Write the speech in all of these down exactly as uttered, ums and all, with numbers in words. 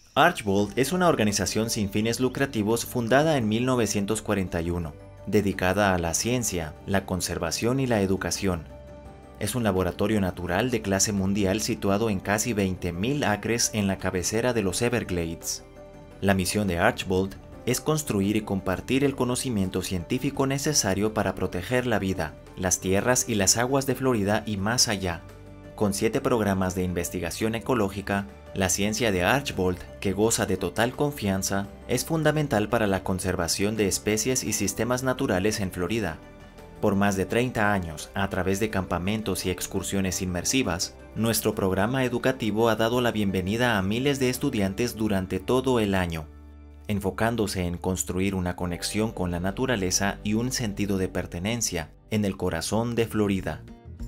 Archbold es una organización sin fines lucrativos fundada en mil novecientos cuarenta y uno, dedicada a la ciencia, la conservación y la educación. Es un laboratorio natural de clase mundial situado en casi veinte mil acres en la cabecera de los Everglades. La misión de Archbold es construir y compartir el conocimiento científico necesario para proteger la vida, las tierras y las aguas de Florida y más allá. Con siete programas de investigación ecológica, la ciencia de Archbold, que goza de total confianza, es fundamental para la conservación de especies y sistemas naturales en Florida. Por más de treinta años, a través de campamentos y excursiones inmersivas, nuestro programa educativo ha dado la bienvenida a miles de estudiantes durante todo el año, enfocándose en construir una conexión con la naturaleza y un sentido de pertenencia en el corazón de Florida.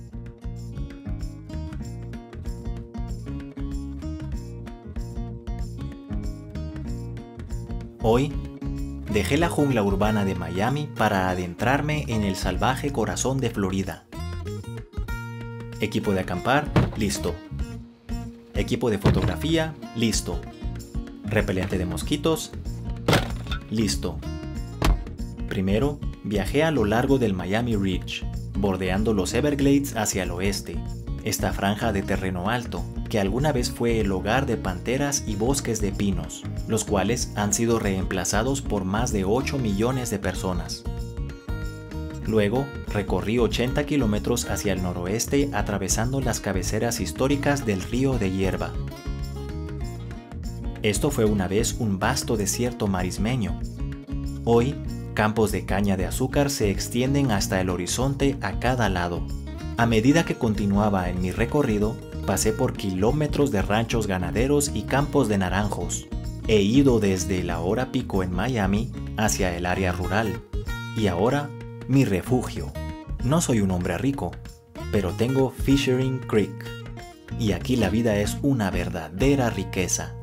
Hoy, dejé la jungla urbana de Miami para adentrarme en el salvaje corazón de Florida. Equipo de acampar, listo. Equipo de fotografía, listo. Repelente de mosquitos, listo. Primero, viajé a lo largo del Miami Ridge, bordeando los Everglades hacia el oeste, esta franja de terreno alto, que alguna vez fue el hogar de panteras y bosques de pinos, los cuales han sido reemplazados por más de ocho millones de personas. Luego, recorrí ochenta kilómetros hacia el noroeste atravesando las cabeceras históricas del río de Hierba. Esto fue una vez un vasto desierto marismeño. Hoy, campos de caña de azúcar se extienden hasta el horizonte a cada lado. A medida que continuaba en mi recorrido, pasé por kilómetros de ranchos ganaderos y campos de naranjos. He ido desde la hora pico en Miami hacia el área rural. Y ahora, mi refugio. No soy un hombre rico, pero tengo Fishing Creek. Y aquí la vida es una verdadera riqueza.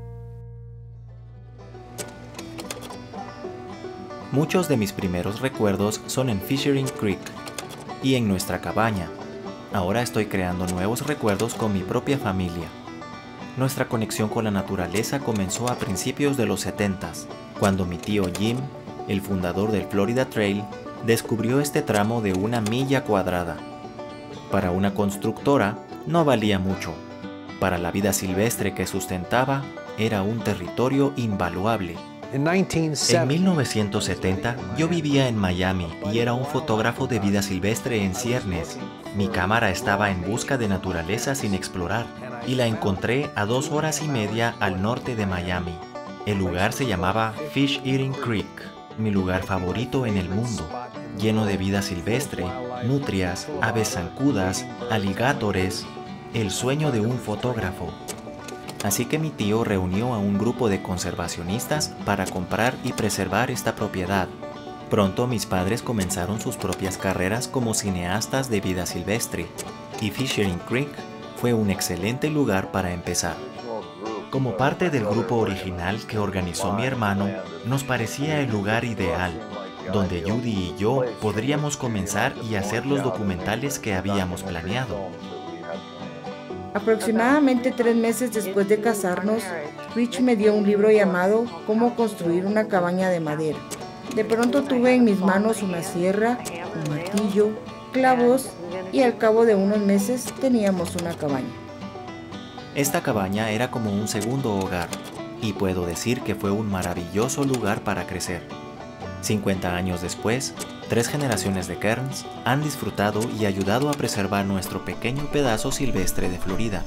Muchos de mis primeros recuerdos son en Fishing Creek y en nuestra cabaña. Ahora estoy creando nuevos recuerdos con mi propia familia. Nuestra conexión con la naturaleza comenzó a principios de los setentas, cuando mi tío Jim, el fundador del Florida Trail, descubrió este tramo de una milla cuadrada. Para una constructora no valía mucho. Para la vida silvestre que sustentaba, era un territorio invaluable. En mil novecientos setenta, yo vivía en Miami y era un fotógrafo de vida silvestre en ciernes. Mi cámara estaba en busca de naturaleza sin explorar y la encontré a dos horas y media al norte de Miami. El lugar se llamaba Fish Eating Creek, mi lugar favorito en el mundo, lleno de vida silvestre, nutrias, aves zancudas, aligatores, el sueño de un fotógrafo. Así que mi tío reunió a un grupo de conservacionistas para comprar y preservar esta propiedad. Pronto mis padres comenzaron sus propias carreras como cineastas de vida silvestre, y Fishing Creek fue un excelente lugar para empezar. Como parte del grupo original que organizó mi hermano, nos parecía el lugar ideal, donde Judy y yo podríamos comenzar y hacer los documentales que habíamos planeado. Aproximadamente tres meses después de casarnos, Rich me dio un libro llamado Cómo construir una cabaña de madera. De pronto tuve en mis manos una sierra, un martillo, clavos y al cabo de unos meses teníamos una cabaña. Esta cabaña era como un segundo hogar y puedo decir que fue un maravilloso lugar para crecer. cincuenta años después, tres generaciones de Cairns han disfrutado y ayudado a preservar nuestro pequeño pedazo silvestre de Florida.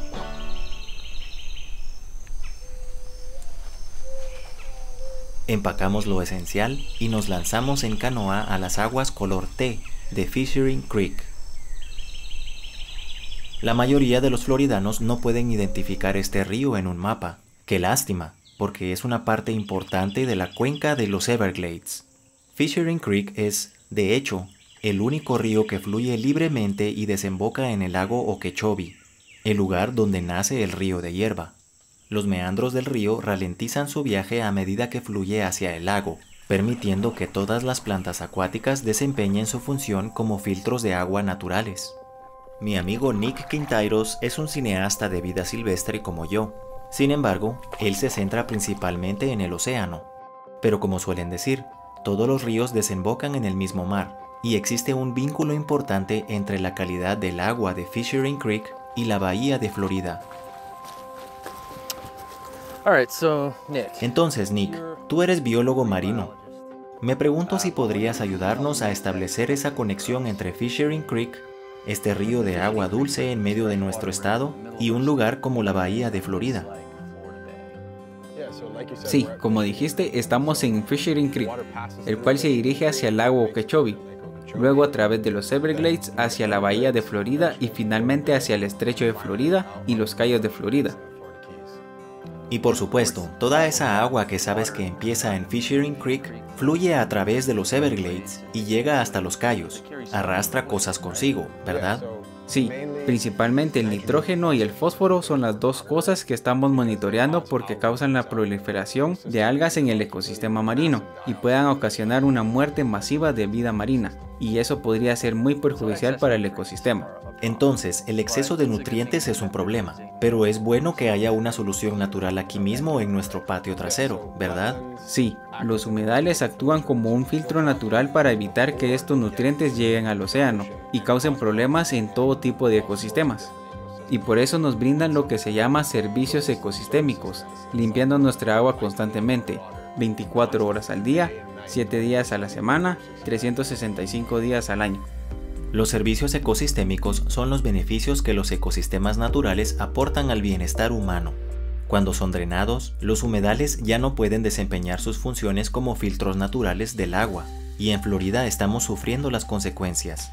Empacamos lo esencial y nos lanzamos en canoa a las aguas color té de Fishing Creek. La mayoría de los floridanos no pueden identificar este río en un mapa. ¡Qué lástima! Porque es una parte importante de la cuenca de los Everglades. Fishing Creek es, de hecho, el único río que fluye libremente y desemboca en el lago Okeechobee, el lugar donde nace el río de Hierba. Los meandros del río ralentizan su viaje a medida que fluye hacia el lago, permitiendo que todas las plantas acuáticas desempeñen su función como filtros de agua naturales. Mi amigo Nick Quintairos es un cineasta de vida silvestre como yo. Sin embargo, él se centra principalmente en el océano. Pero como suelen decir, todos los ríos desembocan en el mismo mar, y existe un vínculo importante entre la calidad del agua de Fishery Creek y la bahía de Florida. Entonces, Nick, tú eres biólogo marino. Me pregunto si podrías ayudarnos a establecer esa conexión entre Fishery Creek, este río de agua dulce en medio de nuestro estado, y un lugar como la bahía de Florida. Sí, como dijiste, estamos en Fishery Creek, el cual se dirige hacia el lago Okeechobee, luego a través de los Everglades hacia la bahía de Florida y finalmente hacia el estrecho de Florida y los cayos de Florida. Y por supuesto, toda esa agua que sabes que empieza en Fishery Creek fluye a través de los Everglades y llega hasta los cayos. Arrastra cosas consigo, ¿verdad? Sí, principalmente el nitrógeno y el fósforo son las dos cosas que estamos monitoreando porque causan la proliferación de algas en el ecosistema marino y puedan ocasionar una muerte masiva de vida marina, y eso podría ser muy perjudicial para el ecosistema. Entonces, el exceso de nutrientes es un problema, pero es bueno que haya una solución natural aquí mismo en nuestro patio trasero, ¿verdad? Sí, los humedales actúan como un filtro natural para evitar que estos nutrientes lleguen al océano y causen problemas en todo tipo de ecosistemas. Y por eso nos brindan lo que se llama servicios ecosistémicos, limpiando nuestra agua constantemente, veinticuatro horas al día, siete días a la semana, trescientos sesenta y cinco días al año. Los servicios ecosistémicos son los beneficios que los ecosistemas naturales aportan al bienestar humano. Cuando son drenados, los humedales ya no pueden desempeñar sus funciones como filtros naturales del agua, y en Florida estamos sufriendo las consecuencias.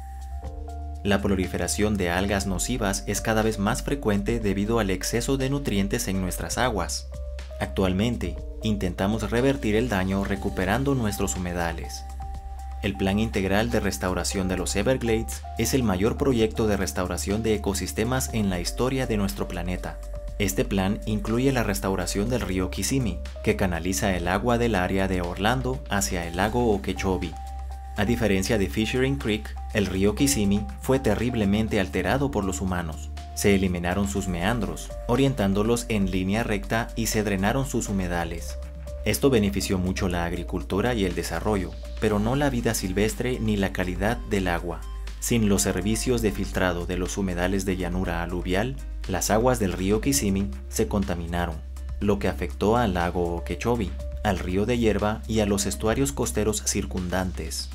La proliferación de algas nocivas es cada vez más frecuente debido al exceso de nutrientes en nuestras aguas. Actualmente, intentamos revertir el daño recuperando nuestros humedales. El Plan Integral de Restauración de los Everglades es el mayor proyecto de restauración de ecosistemas en la historia de nuestro planeta. Este plan incluye la restauración del río Kissimmee, que canaliza el agua del área de Orlando hacia el lago Okeechobee. A diferencia de Fishery Creek, el río Kissimmee fue terriblemente alterado por los humanos. Se eliminaron sus meandros, orientándolos en línea recta, y se drenaron sus humedales. Esto benefició mucho la agricultura y el desarrollo, pero no la vida silvestre ni la calidad del agua. Sin los servicios de filtrado de los humedales de llanura aluvial, las aguas del río Kissimmee se contaminaron, lo que afectó al lago Okeechobee, al río de hierba y a los estuarios costeros circundantes.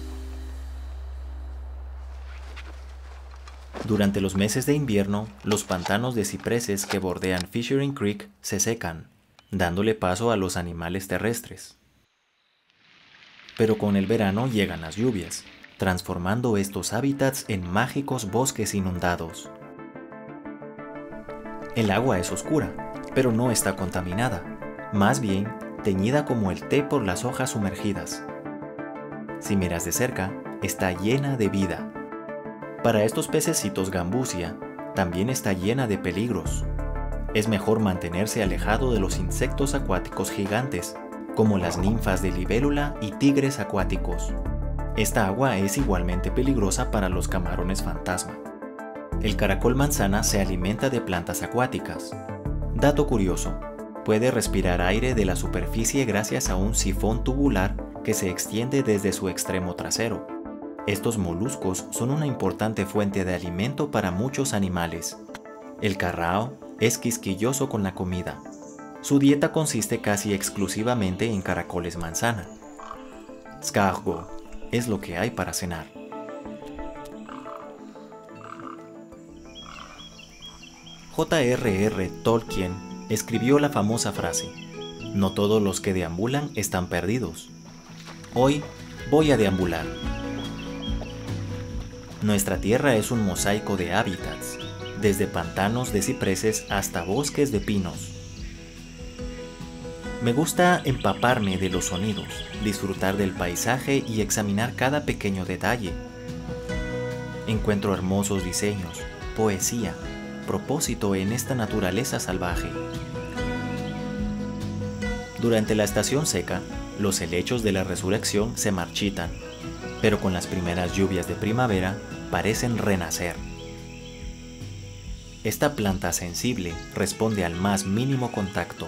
Durante los meses de invierno, los pantanos de cipreses que bordean Fishery Creek se secan, dándole paso a los animales terrestres. Pero con el verano llegan las lluvias, transformando estos hábitats en mágicos bosques inundados. El agua es oscura, pero no está contaminada, más bien teñida como el té por las hojas sumergidas. Si miras de cerca, está llena de vida. Para estos pececitos gambusia, también está llena de peligros. Es mejor mantenerse alejado de los insectos acuáticos gigantes, como las ninfas de libélula y tigres acuáticos. Esta agua es igualmente peligrosa para los camarones fantasma. El caracol manzana se alimenta de plantas acuáticas. Dato curioso, puede respirar aire de la superficie gracias a un sifón tubular que se extiende desde su extremo trasero. Estos moluscos son una importante fuente de alimento para muchos animales. El carrao es quisquilloso con la comida. Su dieta consiste casi exclusivamente en caracoles manzana. Escargot es lo que hay para cenar. J R R Tolkien escribió la famosa frase: "No todos los que deambulan están perdidos". Hoy voy a deambular. Nuestra tierra es un mosaico de hábitats, desde pantanos de cipreses hasta bosques de pinos. Me gusta empaparme de los sonidos, disfrutar del paisaje y examinar cada pequeño detalle. Encuentro hermosos diseños, poesía, propósito en esta naturaleza salvaje. Durante la estación seca, los helechos de la resurrección se marchitan, pero con las primeras lluvias de primavera parecen renacer. Esta planta sensible responde al más mínimo contacto.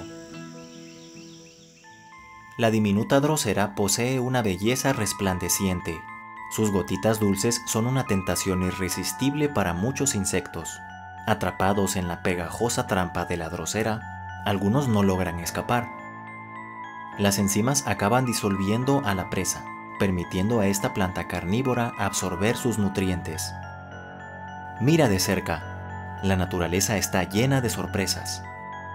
La diminuta drosera posee una belleza resplandeciente. Sus gotitas dulces son una tentación irresistible para muchos insectos. Atrapados en la pegajosa trampa de la drosera, algunos no logran escapar. Las enzimas acaban disolviendo a la presa, permitiendo a esta planta carnívora absorber sus nutrientes. Mira de cerca. La naturaleza está llena de sorpresas.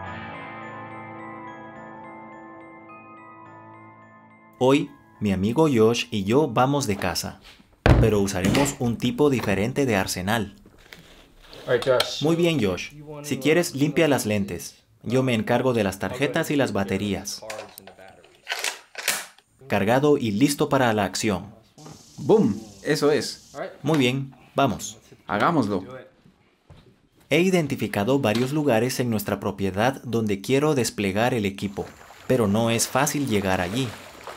Hoy, mi amigo Josh y yo vamos de caza, pero usaremos un tipo diferente de arsenal. Muy bien, Josh. Si quieres, limpia las lentes. Yo me encargo de las tarjetas y las baterías. Cargado y listo para la acción. ¡Boom! Eso es. Muy bien, vamos. Hagámoslo. He identificado varios lugares en nuestra propiedad donde quiero desplegar el equipo, pero no es fácil llegar allí.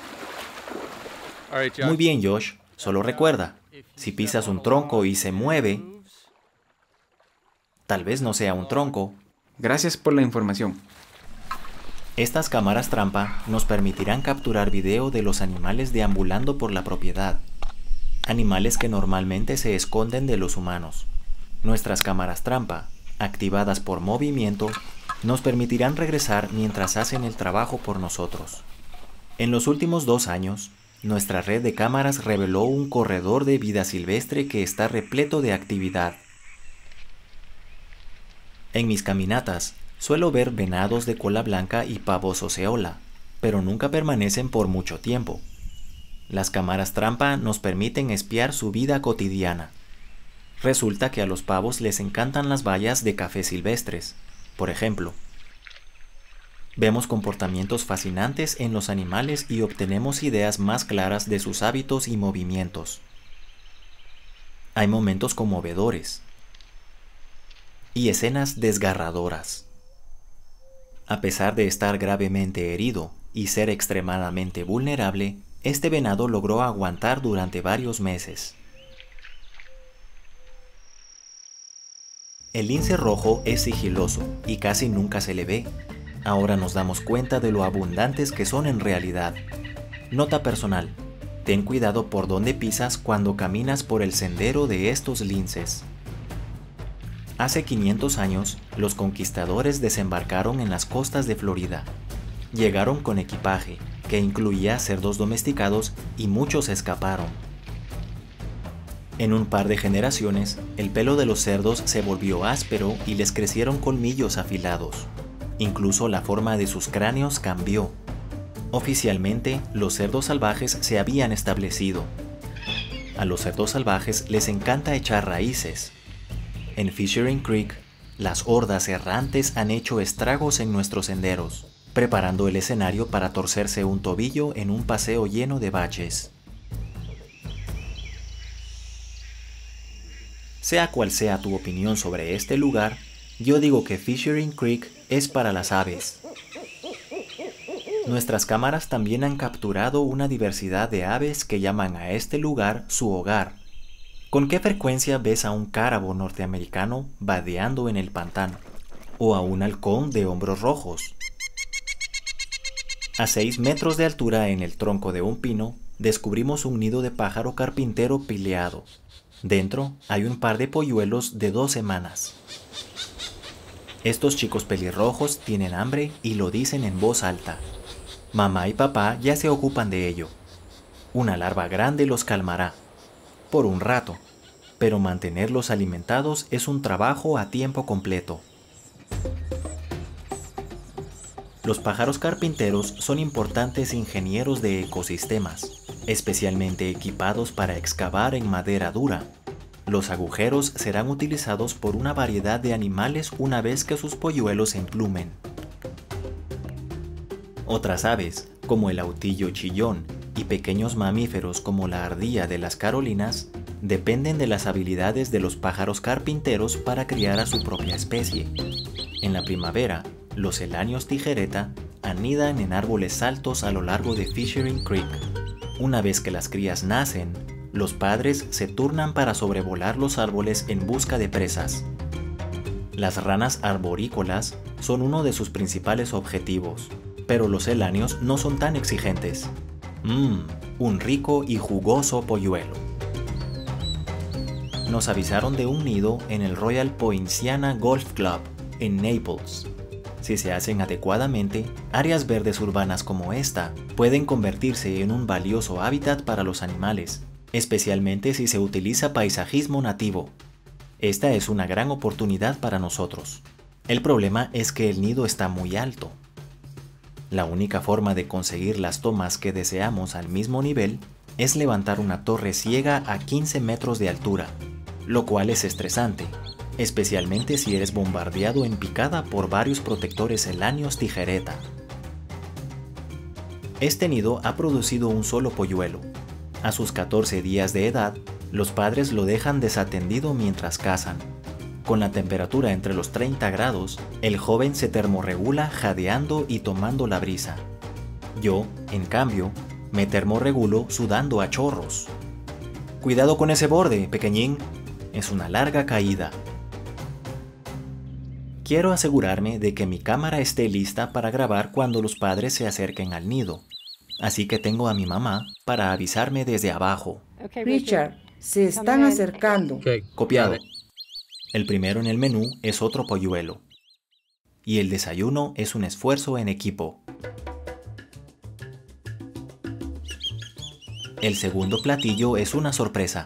Muy bien, Josh. Solo recuerda, si pisas un tronco y se mueve, tal vez no sea un tronco. Gracias por la información. Estas cámaras trampa nos permitirán capturar video de los animales deambulando por la propiedad. Animales que normalmente se esconden de los humanos. Nuestras cámaras trampa, activadas por movimiento, nos permitirán regresar mientras hacen el trabajo por nosotros. En los últimos dos años, nuestra red de cámaras reveló un corredor de vida silvestre que está repleto de actividad. En mis caminatas, suelo ver venados de cola blanca y pavos oceola, pero nunca permanecen por mucho tiempo. Las cámaras trampa nos permiten espiar su vida cotidiana. Resulta que a los pavos les encantan las bayas de café silvestres, por ejemplo. Vemos comportamientos fascinantes en los animales y obtenemos ideas más claras de sus hábitos y movimientos. Hay momentos conmovedores y escenas desgarradoras. A pesar de estar gravemente herido y ser extremadamente vulnerable, este venado logró aguantar durante varios meses. El lince rojo es sigiloso y casi nunca se le ve. Ahora nos damos cuenta de lo abundantes que son en realidad. Nota personal: ten cuidado por dónde pisas cuando caminas por el sendero de estos linces. Hace quinientos años, los conquistadores desembarcaron en las costas de Florida. Llegaron con equipaje, que incluía cerdos domesticados, y muchos escaparon. En un par de generaciones, el pelo de los cerdos se volvió áspero y les crecieron colmillos afilados. Incluso la forma de sus cráneos cambió. Oficialmente, los cerdos salvajes se habían establecido. A los cerdos salvajes les encanta echar raíces. En Fishery Creek, las hordas errantes han hecho estragos en nuestros senderos, preparando el escenario para torcerse un tobillo en un paseo lleno de baches. Sea cual sea tu opinión sobre este lugar, yo digo que Fishery Creek es para las aves. Nuestras cámaras también han capturado una diversidad de aves que llaman a este lugar su hogar. ¿Con qué frecuencia ves a un cárabo norteamericano vadeando en el pantano? ¿O a un halcón de hombros rojos? A seis metros de altura en el tronco de un pino, descubrimos un nido de pájaro carpintero pileado. Dentro hay un par de polluelos de dos semanas. Estos chicos pelirrojos tienen hambre y lo dicen en voz alta. Mamá y papá ya se ocupan de ello. Una larva grande los calmará. Por un rato, pero mantenerlos alimentados es un trabajo a tiempo completo. Los pájaros carpinteros son importantes ingenieros de ecosistemas, especialmente equipados para excavar en madera dura. Los agujeros serán utilizados por una variedad de animales una vez que sus polluelos se emplumen. Otras aves, como el autillo chillón, y pequeños mamíferos como la ardilla de las Carolinas, dependen de las habilidades de los pájaros carpinteros para criar a su propia especie. En la primavera, los eláneos tijereta anidan en árboles altos a lo largo de Fishery Creek. Una vez que las crías nacen, los padres se turnan para sobrevolar los árboles en busca de presas. Las ranas arborícolas son uno de sus principales objetivos, pero los eláneos no son tan exigentes. Mmm, un rico y jugoso polluelo. Nos avisaron de un nido en el Royal Poinciana Golf Club, en Naples. Si se hacen adecuadamente, áreas verdes urbanas como esta pueden convertirse en un valioso hábitat para los animales, especialmente si se utiliza paisajismo nativo. Esta es una gran oportunidad para nosotros. El problema es que el nido está muy alto. La única forma de conseguir las tomas que deseamos al mismo nivel es levantar una torre ciega a quince metros de altura, lo cual es estresante, especialmente si eres bombardeado en picada por varios protectores eláneos tijereta. Este nido ha producido un solo polluelo. A sus catorce días de edad, los padres lo dejan desatendido mientras cazan. Con la temperatura entre los treinta grados, el joven se termorregula jadeando y tomando la brisa. Yo, en cambio, me termorregulo sudando a chorros. Cuidado con ese borde, pequeñín. Es una larga caída. Quiero asegurarme de que mi cámara esté lista para grabar cuando los padres se acerquen al nido. Así que tengo a mi mamá para avisarme desde abajo. Richard, se están acercando. Okay. Copiado. El primero en el menú es otro polluelo. Y el desayuno es un esfuerzo en equipo. El segundo platillo es una sorpresa.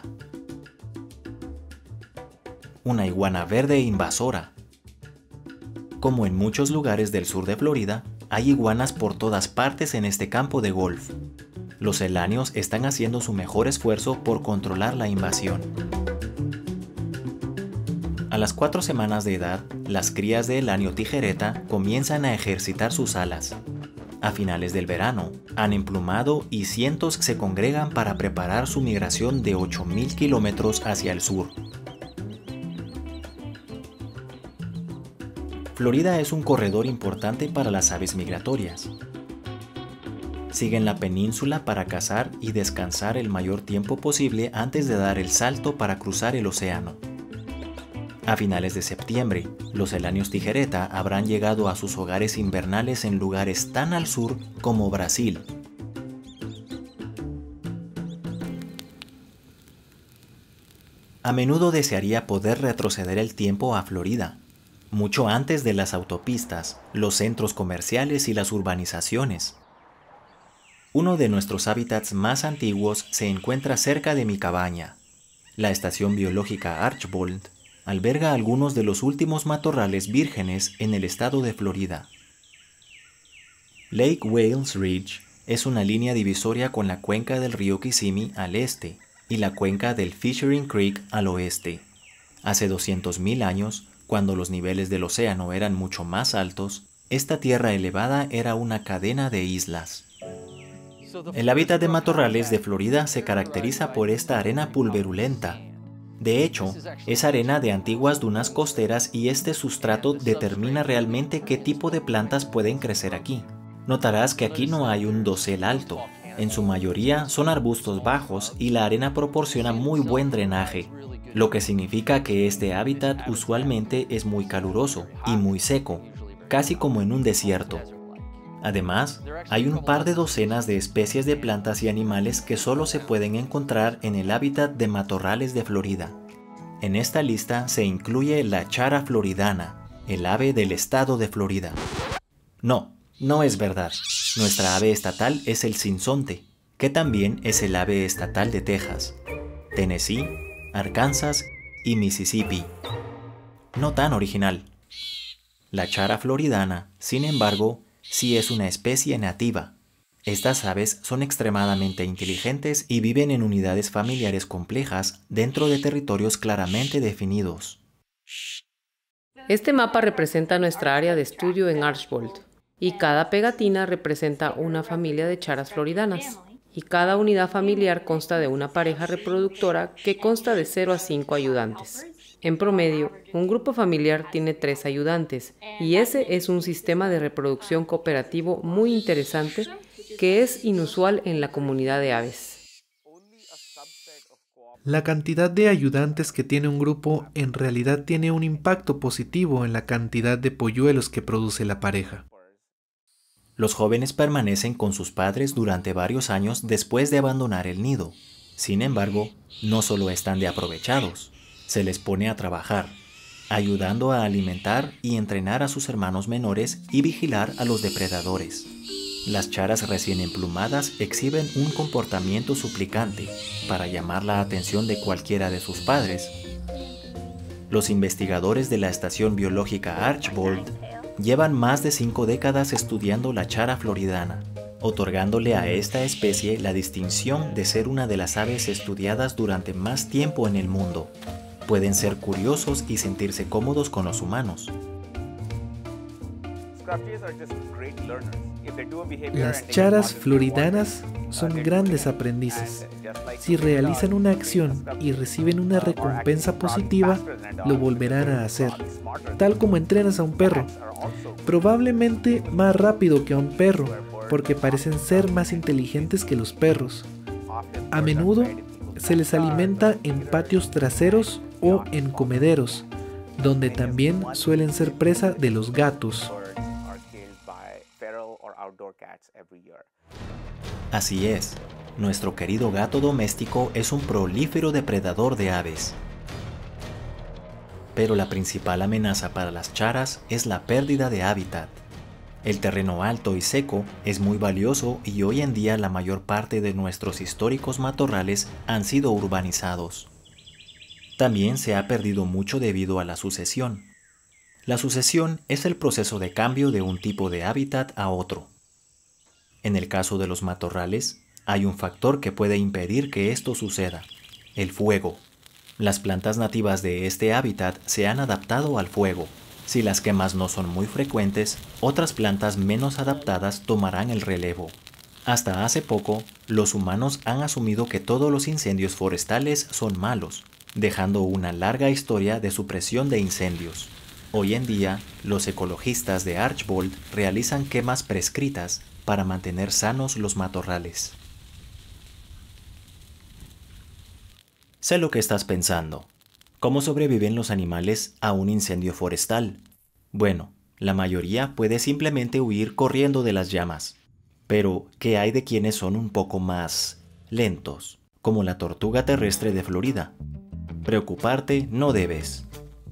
Una iguana verde invasora. Como en muchos lugares del sur de Florida, hay iguanas por todas partes en este campo de golf. Los eláneos están haciendo su mejor esfuerzo por controlar la invasión. A las cuatro semanas de edad, las crías de eláneo tijereta comienzan a ejercitar sus alas. A finales del verano, han emplumado y cientos se congregan para preparar su migración de ocho mil kilómetros hacia el sur. Florida es un corredor importante para las aves migratorias. Siguen la península para cazar y descansar el mayor tiempo posible antes de dar el salto para cruzar el océano. A finales de septiembre, los eláneos tijereta habrán llegado a sus hogares invernales en lugares tan al sur como Brasil. A menudo desearía poder retroceder el tiempo a Florida, mucho antes de las autopistas, los centros comerciales y las urbanizaciones. Uno de nuestros hábitats más antiguos se encuentra cerca de mi cabaña. La estación biológica Archbold alberga algunos de los últimos matorrales vírgenes en el estado de Florida. Lake Wales Ridge es una línea divisoria con la cuenca del río Kissimmee al este y la cuenca del Fishering Creek al oeste. Hace doscientos mil años, cuando los niveles del océano eran mucho más altos, esta tierra elevada era una cadena de islas. El hábitat de matorrales de Florida se caracteriza por esta arena pulverulenta. De hecho, es arena de antiguas dunas costeras y este sustrato determina realmente qué tipo de plantas pueden crecer aquí. Notarás que aquí no hay un dosel alto. En su mayoría son arbustos bajos y la arena proporciona muy buen drenaje, lo que significa que este hábitat usualmente es muy caluroso y muy seco, casi como en un desierto. Además, hay un par de docenas de especies de plantas y animales que solo se pueden encontrar en el hábitat de matorrales de Florida. En esta lista se incluye la chara floridana, el ave del estado de Florida. No, no es verdad. Nuestra ave estatal es el sinsonte, que también es el ave estatal de Texas, Tennessee, Arkansas y Mississippi. No tan original. La chara floridana, sin embargo, sí es una especie nativa. Estas aves son extremadamente inteligentes y viven en unidades familiares complejas dentro de territorios claramente definidos. Este mapa representa nuestra área de estudio en Archbold, y cada pegatina representa una familia de charas floridanas, y cada unidad familiar consta de una pareja reproductora que consta de cero a cinco ayudantes. En promedio, un grupo familiar tiene tres ayudantes, y ese es un sistema de reproducción cooperativo muy interesante que es inusual en la comunidad de aves. La cantidad de ayudantes que tiene un grupo en realidad tiene un impacto positivo en la cantidad de polluelos que produce la pareja. Los jóvenes permanecen con sus padres durante varios años después de abandonar el nido. Sin embargo, no solo están de aprovechados, se les pone a trabajar, ayudando a alimentar y entrenar a sus hermanos menores y vigilar a los depredadores. Las charas recién emplumadas exhiben un comportamiento suplicante para llamar la atención de cualquiera de sus padres. Los investigadores de la Estación Biológica Archbold llevan más de cinco décadas estudiando la chara floridana, otorgándole a esta especie la distinción de ser una de las aves estudiadas durante más tiempo en el mundo. Pueden ser curiosos y sentirse cómodos con los humanos. Las charas floridanas son grandes aprendices. Si realizan una acción y reciben una recompensa positiva, lo volverán a hacer, tal como entrenas a un perro. Probablemente más rápido que a un perro, porque parecen ser más inteligentes que los perros. A menudo se les alimenta en patios traseros o en comederos, donde también suelen ser presa de los gatos. Así es, nuestro querido gato doméstico es un prolífero depredador de aves. Pero la principal amenaza para las charas es la pérdida de hábitat. El terreno alto y seco es muy valioso y hoy en día la mayor parte de nuestros históricos matorrales han sido urbanizados. También se ha perdido mucho debido a la sucesión. La sucesión es el proceso de cambio de un tipo de hábitat a otro. En el caso de los matorrales, hay un factor que puede impedir que esto suceda: el fuego. Las plantas nativas de este hábitat se han adaptado al fuego. Si las quemas no son muy frecuentes, otras plantas menos adaptadas tomarán el relevo. Hasta hace poco, los humanos han asumido que todos los incendios forestales son malos, dejando una larga historia de supresión de incendios. Hoy en día, los ecologistas de Archbold realizan quemas prescritas para mantener sanos los matorrales. Sé lo que estás pensando. ¿Cómo sobreviven los animales a un incendio forestal? Bueno, la mayoría puede simplemente huir corriendo de las llamas. Pero, ¿qué hay de quienes son un poco más lentos, como la tortuga terrestre de Florida? Preocuparte no debes.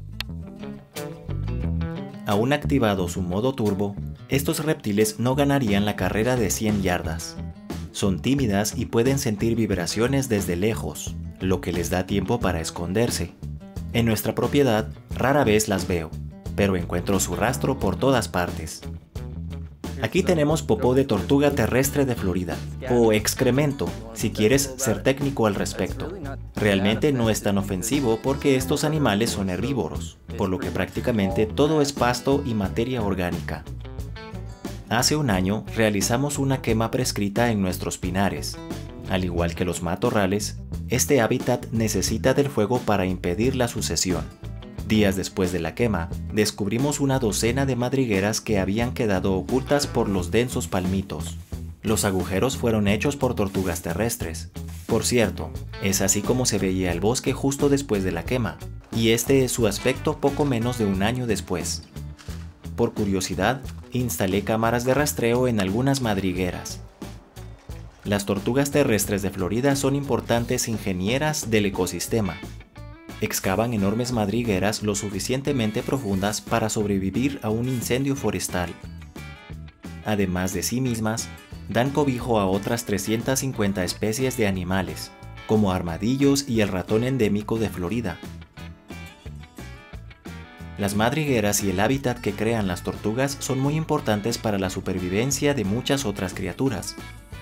Aún activado su modo turbo, estos reptiles no ganarían la carrera de cien yardas. Son tímidas y pueden sentir vibraciones desde lejos, lo que les da tiempo para esconderse. En nuestra propiedad rara vez las veo, pero encuentro su rastro por todas partes. Aquí tenemos popó de tortuga terrestre de Florida, o excremento, si quieres ser técnico al respecto. Realmente no es tan ofensivo porque estos animales son herbívoros, por lo que prácticamente todo es pasto y materia orgánica. Hace un año realizamos una quema prescrita en nuestros pinares. Al igual que los matorrales, este hábitat necesita del fuego para impedir la sucesión. Días después de la quema, descubrimos una docena de madrigueras que habían quedado ocultas por los densos palmitos. Los agujeros fueron hechos por tortugas terrestres. Por cierto, es así como se veía el bosque justo después de la quema, y este es su aspecto poco menos de un año después. Por curiosidad, instalé cámaras de rastreo en algunas madrigueras. Las tortugas terrestres de Florida son importantes ingenieras del ecosistema. Excavan enormes madrigueras lo suficientemente profundas para sobrevivir a un incendio forestal. Además de sí mismas, dan cobijo a otras trescientas cincuenta especies de animales, como armadillos y el ratón endémico de Florida. Las madrigueras y el hábitat que crean las tortugas son muy importantes para la supervivencia de muchas otras criaturas.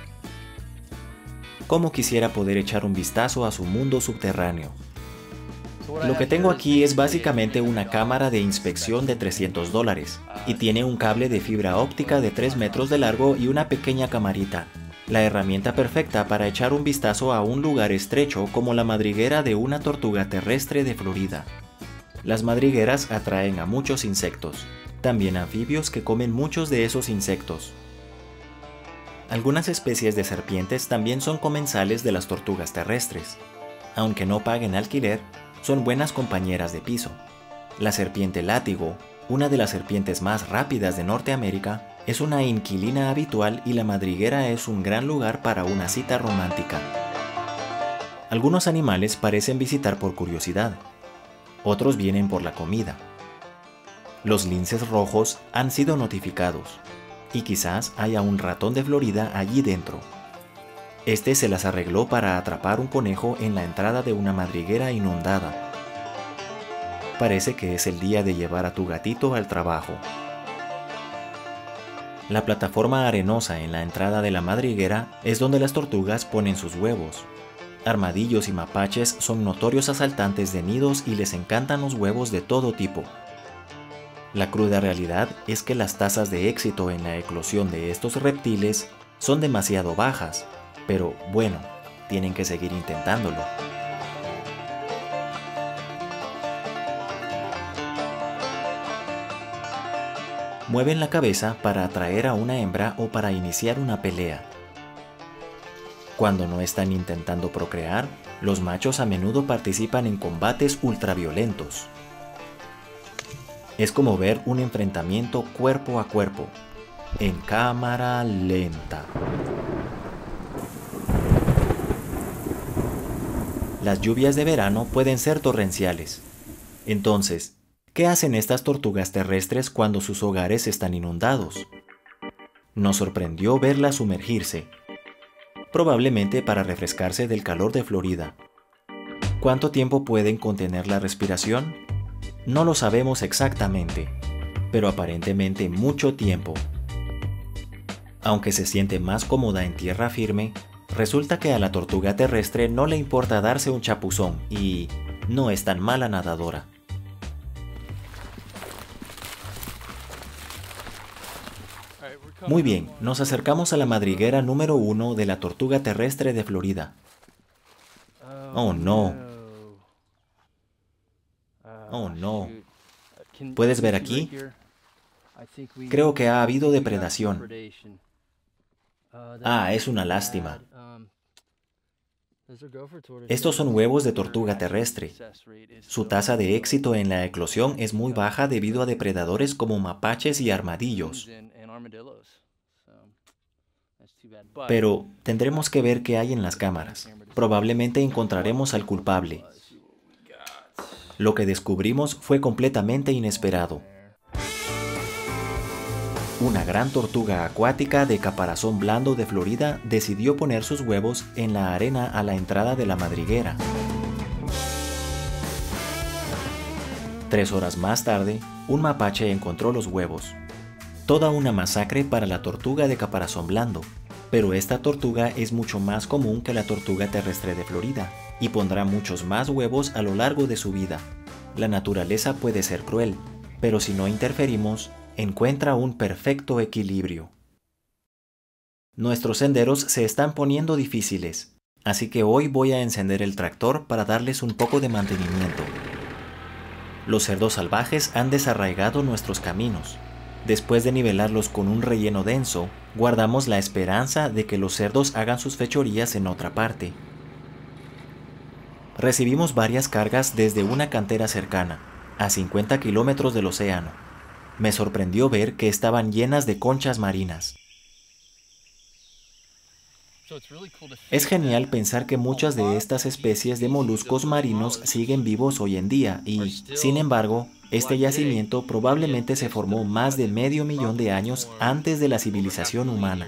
Cómo quisiera poder echar un vistazo a su mundo subterráneo. Lo que tengo aquí es básicamente una cámara de inspección de trescientos dólares y tiene un cable de fibra óptica de tres metros de largo y una pequeña camarita. La herramienta perfecta para echar un vistazo a un lugar estrecho como la madriguera de una tortuga terrestre de Florida. Las madrigueras atraen a muchos insectos, también anfibios que comen muchos de esos insectos. Algunas especies de serpientes también son comensales de las tortugas terrestres. aunque no paguen alquiler, son buenas compañeras de piso. La serpiente látigo, una de las serpientes más rápidas de Norteamérica, es una inquilina habitual y la madriguera es un gran lugar para una cita romántica. Algunos animales parecen visitar por curiosidad, otros vienen por la comida. Los linces rojos han sido notificados, y quizás haya un ratón de Florida allí dentro. Este se las arregló para atrapar un conejo en la entrada de una madriguera inundada. Parece que es el día de llevar a tu gatito al trabajo. La plataforma arenosa en la entrada de la madriguera es donde las tortugas ponen sus huevos. Armadillos y mapaches son notorios asaltantes de nidos y les encantan los huevos de todo tipo. La cruda realidad es que las tasas de éxito en la eclosión de estos reptiles son demasiado bajas, pero bueno, tienen que seguir intentándolo. Mueven la cabeza para atraer a una hembra o para iniciar una pelea. Cuando no están intentando procrear, los machos a menudo participan en combates ultraviolentos. Es como ver un enfrentamiento cuerpo a cuerpo, en cámara lenta. Las lluvias de verano pueden ser torrenciales. Entonces, ¿qué hacen estas tortugas terrestres cuando sus hogares están inundados? Nos sorprendió verlas sumergirse, probablemente para refrescarse del calor de Florida. ¿Cuánto tiempo pueden contener la respiración? No lo sabemos exactamente, pero aparentemente mucho tiempo. Aunque se siente más cómoda en tierra firme, resulta que a la tortuga terrestre no le importa darse un chapuzón y no es tan mala nadadora. Muy bien, nos acercamos a la madriguera número uno de la tortuga terrestre de Florida. Oh no. Oh no. ¿Puedes ver aquí? Creo que ha habido depredación. Ah, es una lástima. Estos son huevos de tortuga terrestre. Su tasa de éxito en la eclosión es muy baja debido a depredadores como mapaches y armadillos. Pero tendremos que ver qué hay en las cámaras. Probablemente encontraremos al culpable. Lo que descubrimos fue completamente inesperado. Una gran tortuga acuática de caparazón blando de Florida decidió poner sus huevos en la arena a la entrada de la madriguera. Tres horas más tarde, un mapache encontró los huevos. Toda una masacre para la tortuga de caparazón blando, pero esta tortuga es mucho más común que la tortuga terrestre de Florida y pondrá muchos más huevos a lo largo de su vida. La naturaleza puede ser cruel, pero si no interferimos, encuentra un perfecto equilibrio. Nuestros senderos se están poniendo difíciles, así que hoy voy a encender el tractor para darles un poco de mantenimiento. Los cerdos salvajes han desarraigado nuestros caminos. Después de nivelarlos con un relleno denso, guardamos la esperanza de que los cerdos hagan sus fechorías en otra parte. Recibimos varias cargas desde una cantera cercana, a cincuenta kilómetros del océano. Me sorprendió ver que estaban llenas de conchas marinas. Es genial pensar que muchas de estas especies de moluscos marinos siguen vivos hoy en día y, sin embargo, este yacimiento probablemente se formó más de medio millón de años antes de la civilización humana.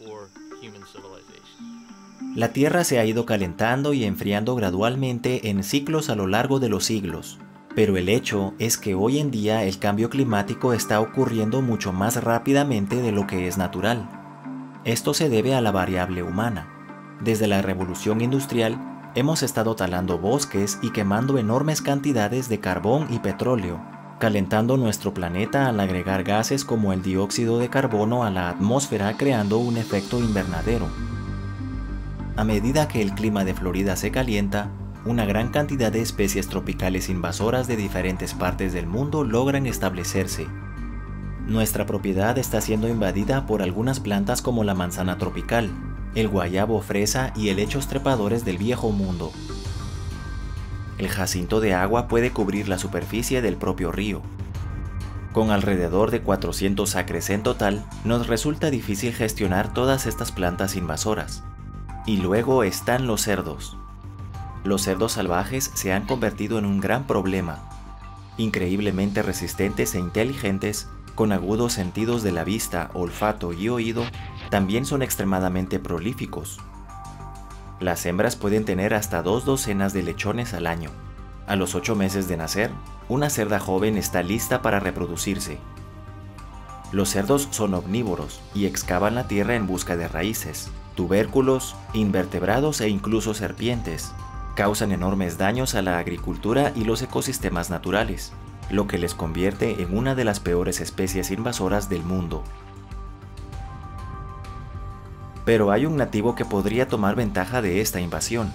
La Tierra se ha ido calentando y enfriando gradualmente en ciclos a lo largo de los siglos. Pero el hecho es que hoy en día el cambio climático está ocurriendo mucho más rápidamente de lo que es natural. Esto se debe a la variable humana. Desde la revolución industrial, hemos estado talando bosques y quemando enormes cantidades de carbón y petróleo, calentando nuestro planeta al agregar gases como el dióxido de carbono a la atmósfera creando un efecto invernadero. A medida que el clima de Florida se calienta, una gran cantidad de especies tropicales invasoras de diferentes partes del mundo logran establecerse. Nuestra propiedad está siendo invadida por algunas plantas como la manzana tropical, el guayabo fresa y helechos trepadores del viejo mundo. El jacinto de agua puede cubrir la superficie del propio río. Con alrededor de cuatrocientos acres en total, nos resulta difícil gestionar todas estas plantas invasoras. Y luego están los cerdos. Los cerdos salvajes se han convertido en un gran problema. Increíblemente resistentes e inteligentes, con agudos sentidos de la vista, olfato y oído, también son extremadamente prolíficos. Las hembras pueden tener hasta dos docenas de lechones al año. A los ocho meses de nacer, una cerda joven está lista para reproducirse. Los cerdos son omnívoros y excavan la tierra en busca de raíces, tubérculos, invertebrados e incluso serpientes. Causan enormes daños a la agricultura y los ecosistemas naturales, lo que les convierte en una de las peores especies invasoras del mundo. Pero hay un nativo que podría tomar ventaja de esta invasión.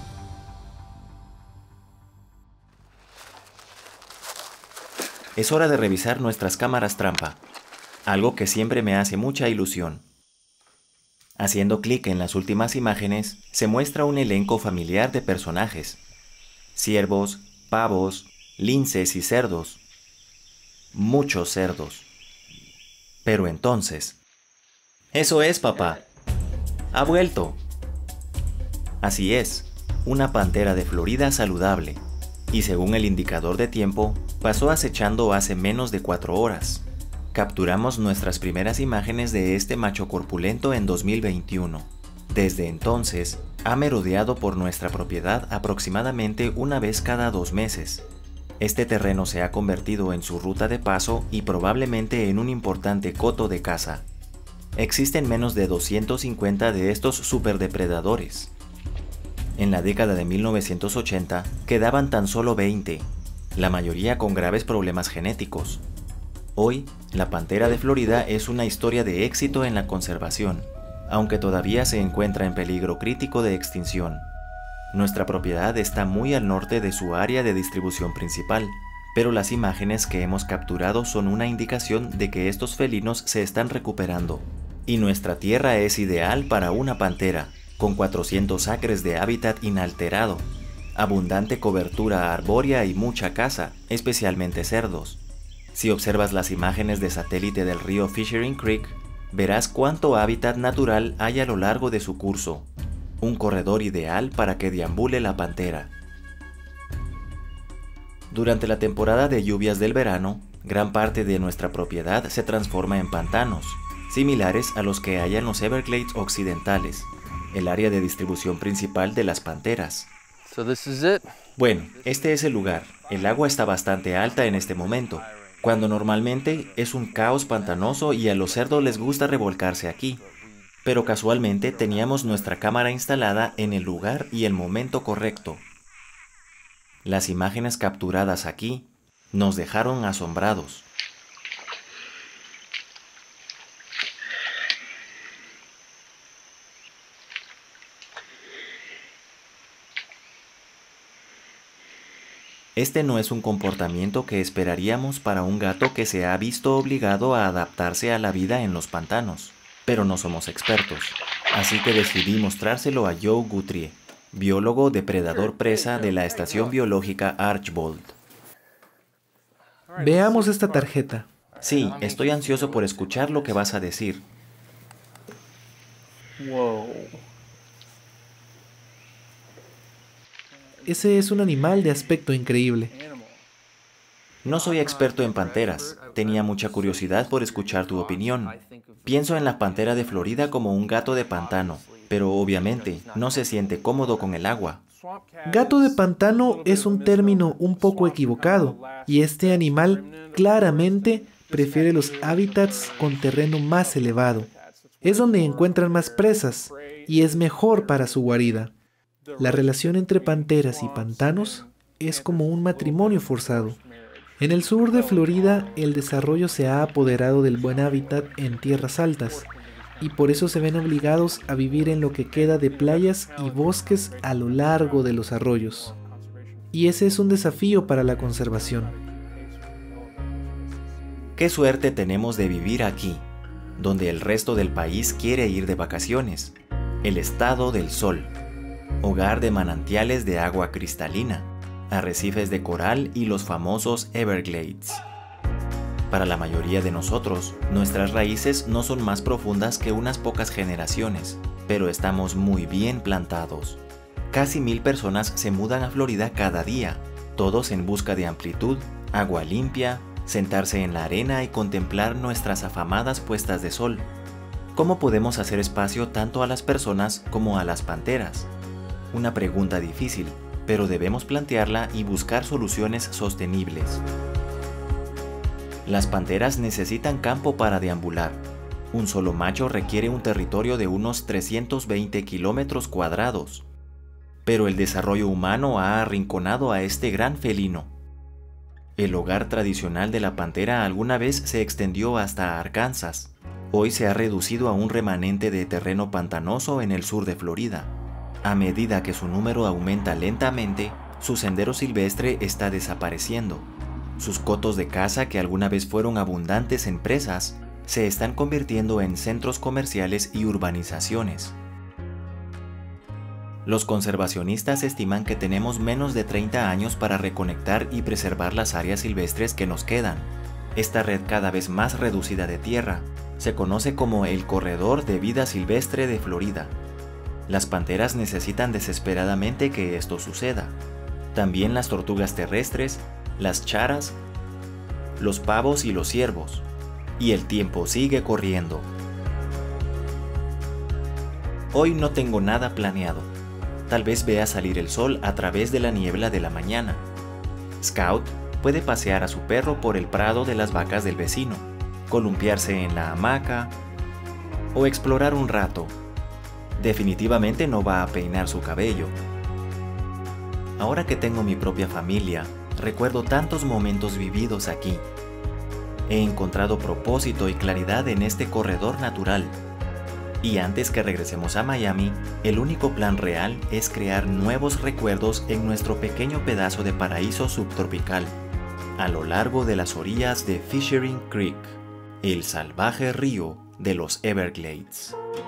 Es hora de revisar nuestras cámaras trampa, algo que siempre me hace mucha ilusión. Haciendo clic en las últimas imágenes, se muestra un elenco familiar de personajes. Ciervos, pavos, linces y cerdos. Muchos cerdos. Pero entonces... ¡Eso es, papá! ¡Ha vuelto! Así es, una pantera de Florida saludable. Y según el indicador de tiempo, pasó acechando hace menos de cuatro horas. Capturamos nuestras primeras imágenes de este macho corpulento en dos mil veintiuno. Desde entonces, ha merodeado por nuestra propiedad aproximadamente una vez cada dos meses. Este terreno se ha convertido en su ruta de paso y probablemente en un importante coto de caza. Existen menos de doscientos cincuenta de estos superdepredadores. En la década de mil novecientos ochenta quedaban tan solo veinte, la mayoría con graves problemas genéticos. Hoy, la pantera de Florida es una historia de éxito en la conservación, aunque todavía se encuentra en peligro crítico de extinción. Nuestra propiedad está muy al norte de su área de distribución principal, pero las imágenes que hemos capturado son una indicación de que estos felinos se están recuperando. Y nuestra tierra es ideal para una pantera, con cuatrocientos acres de hábitat inalterado, abundante cobertura arbórea y mucha caza, especialmente cerdos. Si observas las imágenes de satélite del río Fishing Creek, verás cuánto hábitat natural hay a lo largo de su curso, un corredor ideal para que deambule la pantera. Durante la temporada de lluvias del verano, gran parte de nuestra propiedad se transforma en pantanos, similares a los que hay en los Everglades occidentales, el área de distribución principal de las panteras. So this is it. Bueno, este es el lugar. El agua está bastante alta en este momento, cuando normalmente es un caos pantanoso y a los cerdos les gusta revolcarse aquí. Pero casualmente teníamos nuestra cámara instalada en el lugar y el momento correcto. Las imágenes capturadas aquí nos dejaron asombrados. Este no es un comportamiento que esperaríamos para un gato que se ha visto obligado a adaptarse a la vida en los pantanos, pero no somos expertos, así que decidí mostrárselo a Joe Guthrie, biólogo depredador presa de la estación biológica Archbold. Veamos esta tarjeta. Sí, estoy ansioso por escuchar lo que vas a decir. Whoa. Ese es un animal de aspecto increíble. No soy experto en panteras, tenía mucha curiosidad por escuchar tu opinión. Pienso en la pantera de Florida como un gato de pantano, pero obviamente no se siente cómodo con el agua. Gato de pantano es un término un poco equivocado, y este animal claramente prefiere los hábitats con terreno más elevado. Es donde encuentran más presas, y es mejor para su guarida. La relación entre panteras y pantanos es como un matrimonio forzado. En el sur de Florida, el desarrollo se ha apoderado del buen hábitat en tierras altas, y por eso se ven obligados a vivir en lo que queda de playas y bosques a lo largo de los arroyos. Y ese es un desafío para la conservación. Qué suerte tenemos de vivir aquí, donde el resto del país quiere ir de vacaciones. El estado del sol, hogar de manantiales de agua cristalina, arrecifes de coral y los famosos Everglades. Para la mayoría de nosotros, nuestras raíces no son más profundas que unas pocas generaciones, pero estamos muy bien plantados. Casi mil personas se mudan a Florida cada día, todos en busca de amplitud, agua limpia, sentarse en la arena y contemplar nuestras afamadas puestas de sol. ¿Cómo podemos hacer espacio tanto a las personas como a las panteras? Una pregunta difícil, pero debemos plantearla y buscar soluciones sostenibles. Las panteras necesitan campo para deambular. Un solo macho requiere un territorio de unos trescientos veinte kilómetros cuadrados. Pero el desarrollo humano ha arrinconado a este gran felino. El hogar tradicional de la pantera alguna vez se extendió hasta Arkansas. Hoy se ha reducido a un remanente de terreno pantanoso en el sur de Florida. A medida que su número aumenta lentamente, su sendero silvestre está desapareciendo. Sus cotos de caza, que alguna vez fueron abundantes en presas, se están convirtiendo en centros comerciales y urbanizaciones. Los conservacionistas estiman que tenemos menos de treinta años para reconectar y preservar las áreas silvestres que nos quedan. Esta red cada vez más reducida de tierra se conoce como el Corredor de Vida Silvestre de Florida. Las panteras necesitan desesperadamente que esto suceda. También las tortugas terrestres, las charas, los pavos y los ciervos. Y el tiempo sigue corriendo. Hoy no tengo nada planeado. Tal vez vea salir el sol a través de la niebla de la mañana. Scout puede pasear a su perro por el prado de las vacas del vecino, columpiarse en la hamaca o explorar un rato. Definitivamente no va a peinar su cabello. Ahora que tengo mi propia familia, recuerdo tantos momentos vividos aquí. He encontrado propósito y claridad en este corredor natural. Y antes que regresemos a Miami, el único plan real es crear nuevos recuerdos en nuestro pequeño pedazo de paraíso subtropical, a lo largo de las orillas de Fishing Creek, el salvaje río de los Everglades.